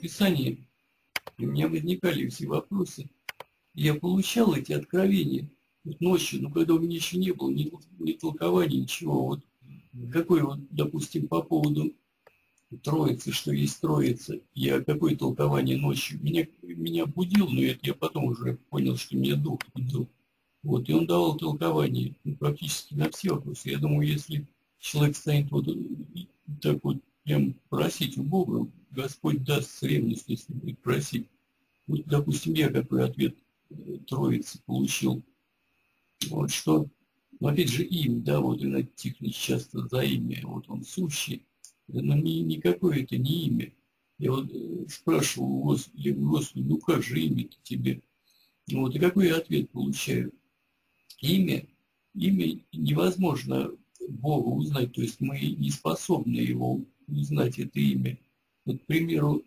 Писании, и у меня возникали все вопросы. Я получал эти откровения вот ночью, но когда у меня еще не было ни толкования, ничего. Вот какой вот, допустим, по поводу Троицы, что есть Троица, я какое толкование ночью. Меня будил, но это я потом уже понял, что меня дух будил. Вот, и он давал толкование практически на все вопросы. Я думаю, если человек станет вот так вот прям просить у Бога, Господь даст с ревностью, если будет просить. Вот, допустим, я какой ответ Троицы получил. Вот что, ну, опять же, имя, да, вот Игнатий Тихонович часто за имя, вот он сущий, но никакое это не имя. Я вот спрашивал у Господа, я говорю, Господи, ну как же имя-то тебе? Вот, и какой я ответ получаю? Имя невозможно Бога узнать, то есть мы не способны его узнать, это имя. Вот, к примеру,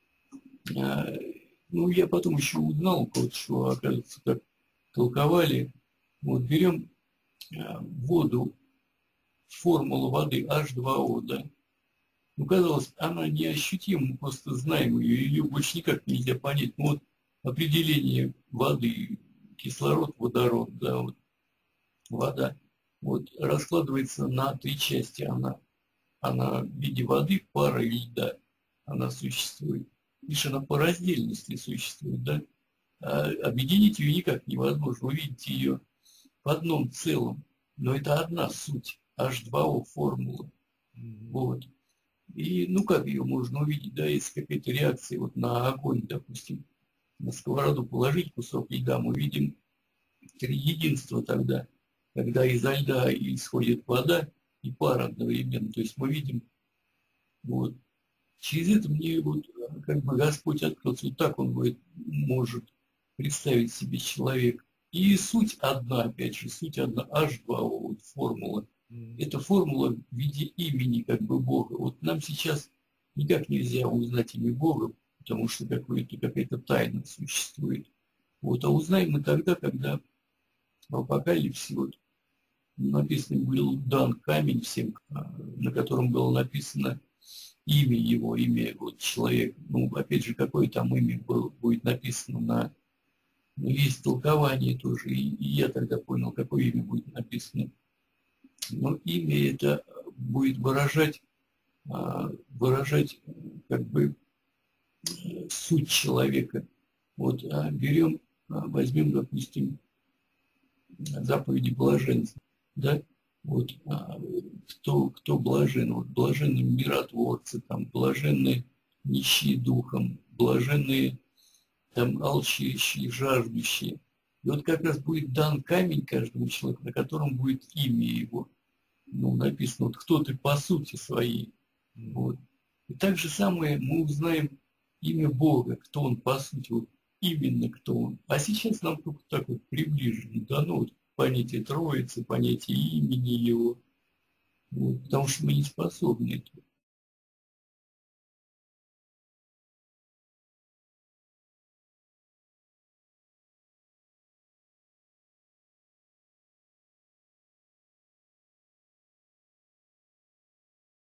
ну, я потом еще узнал, вот, что, оказывается, как толковали, вот берем воду, формулу воды H2O, да, ну, казалось, она неощутима, мы просто знаем ее, ее больше никак нельзя понять. Ну, вот определение воды, кислород, водород, да, вот вода, вот раскладывается на три части. Она в виде воды, пара и льда, она существует. Лишь она по раздельности существует, да. А объединить ее никак невозможно, увидеть ее в одном целом, но это одна суть, H2O формула. Вот. И ну как ее можно увидеть, да, если какая-то реакция вот на огонь, допустим, на сковороду положить кусок льда, мы видим три единства тогда, когда изо льда исходит вода и пар одновременно. То есть мы видим, вот, через это мне вот как бы Господь открылся, вот так он говорит, может представить себе человек. И суть одна, опять же, суть одна, H2O, вот формула. Это формула в виде имени как бы Бога. Вот нам сейчас никак нельзя узнать имя Бога, потому что какая-то тайна существует. Вот, а узнаем мы тогда, когда в Апокалипсе вот написано, был дан камень всем, на котором было написано имя его, имя вот человека. Ну, опять же, какое там имя будет написано на... Ну, есть толкование тоже, и я тогда понял, какое имя будет написано. Но имя это будет выражать как бы суть человека. Вот возьмем, допустим, заповеди блаженства, да, вот, кто блажен, вот блаженные миротворцы, там, блаженные нищие духом, блаженные там алчащие, жаждущие. И вот как раз будет дан камень каждому человеку, на котором будет имя его. Ну, написано, вот кто ты по сути своей. Вот. И так же самое мы узнаем имя Бога, кто он по сути, вот именно кто он. А сейчас нам только так вот приближено дано вот понятие Троицы, понятие имени его. Вот, потому что мы не способны этого.